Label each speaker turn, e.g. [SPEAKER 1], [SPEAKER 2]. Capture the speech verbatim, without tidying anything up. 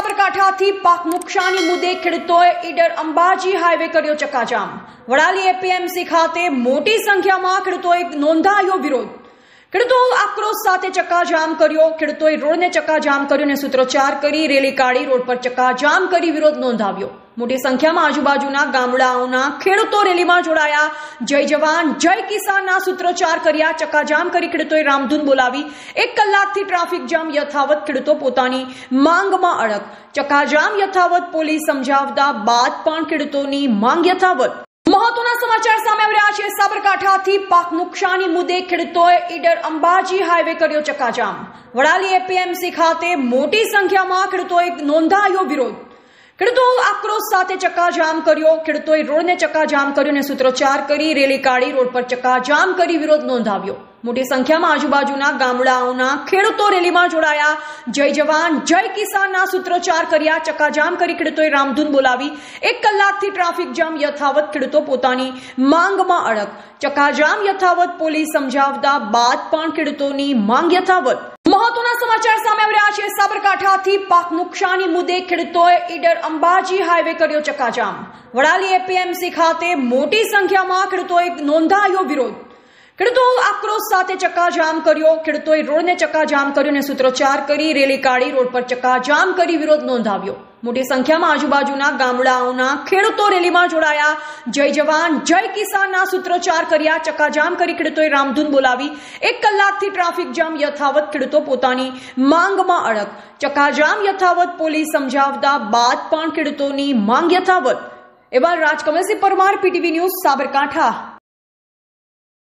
[SPEAKER 1] સાબરકાંઠાથી પાક નુકસાની મુદ્દે ખેડૂતોએ ઈડર અંબાજી હાઈવે કર્યો ચક્કાજામ। વડાલી એપીએમસી ખાતે મોટી સંખ્યામાં ખેડૂતોએ નોંધાયો વિરોધ। ખેડૂતો આક્રોશ સાથે ચક્કાજામ કર્યો। ખેડૂતોએ રોડને ચક્કાજામ કર્યો અને સૂત્રોચ્ચાર કરી રેલી કાઢી રોડ પર ચક્કાજામ કરી વિરોધ નોંધાવ્યો। મોટી સંખ્યામાં આજુબાજુના ગામડાઓના ખેડૂતો રેલીમાં જોડાયા। જય જવાન જય કિસાનના સૂત્રોચ્ચાર કર્યા। ચક્કાજામ કરી ખેડૂતોએ રામધૂન બોલાવી એક કલાકથી ટ્રાફિક જામ યથાવત। ખેડૂતો પોતાની માંગમાં અડગ। ચક્કાજામ યથાવત, પોલીસ સમજાવતા બાદ પણ ખેડૂતોની માંગ યથાવત। મહત્વના સમાચાર સામે આવી રહ્યા છે। સાબરકાંઠાથી પાક નુકસાની મુદ્દે ખેડૂતોએ ઈડર અંબાજી હાઈવે કર્યો ચક્કાજામ। વડાલી એપીએમસી ખાતે મોટી સંખ્યામાં ખેડૂતોએ નોંધાયો વિરોધ। ખેડૂતો આક્રોશ સાથે ચક્કાજામ કર્યો। ખેડૂતોએ રોડને ચક્કાજામ કર્યો અને સૂત્રોચ્ચાર કરી રેલી કાઢી રોડ પર ચક્કાજામ કરી વિરોધ નોંધાવ્યો। મોટી સંખ્યામાં આજુબાજુના ગામડાઓના ખેડૂતો રેલીમાં જોડાયા। જય જવાન જય કિસાનના સૂત્રોચ્ચાર કર્યા। ચક્કાજામ કરી ખેડૂતોએ રામધૂન બોલાવી એક કલાકથી ટ્રાફિક જામ યથાવત। ખેડૂતો પોતાની માંગમાં અડગ। ચક્કાજામ યથાવત, પોલીસ સમજાવતા બાદ પણ ખેડૂતોની માંગ યથાવત। મહત્વના સમાચાર સામે આવી રહ્યા છે। સાબરકાંઠાથી પાક નુકસાની મુદ્દે ખેડૂતોએ ઈડર અંબાજી હાઈવે કર્યો ચક્કાજામ। વડાલી એપીએમસી ખાતે મોટી સંખ્યામાં ખેડૂતોએ નોંધાયો વિરોધ। ખેડૂતો આક્રોશ સાથે ચક્કાજામ કર્યો। ખેડૂતોએ રોડને ચક્કાજામ કર્યો અને સૂત્રોચ્ચાર કરી રેલી કાઢી રોડ પર ચક્કાજામ કરી વિરોધ નોંધાવ્યો। મોટી સંખ્યામાં આજુબાજુના ગામડાઓના ખેડૂતો રેલીમાં જોડાયા। જય જવાન જય કિસાનના સૂત્રોચ્ચાર કર્યા। ચક્કાજામ કરી ખેડૂતોએ રામધૂન બોલાવી એક કલાકથી ટ્રાફિક જામ યથાવત। ખેડૂતો પોતાની માંગમાં અડગ। ચક્કાજામ યથાવત, પોલીસ સમજાવતા બાદ પણ ખેડૂતોની માંગ યથાવત। એવા રાજકમલસિંહ પરમાર, પીટીવી ન્યૂઝ, સાબરકાંઠા।